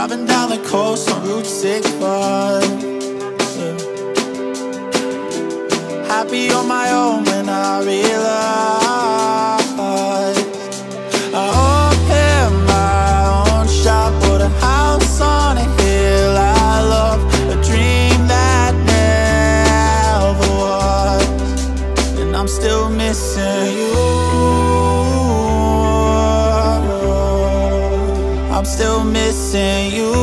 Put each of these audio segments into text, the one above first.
Driving down the coast on Route 65, yeah. Happy on my own when I realized I opened my own shop, bought a house on a hill I love, a dream that never was, and I'm still missing you. I'm still missing you.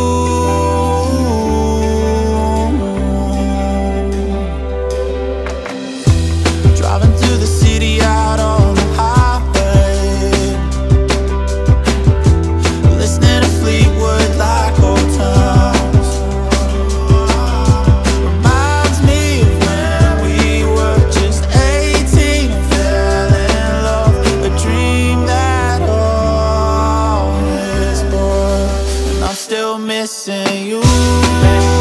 Driving through the city out on the highway, listening to Fleetwood like old times. Reminds me of when we were just 18 and fell in love, a dream that always was, and I'm still missing you.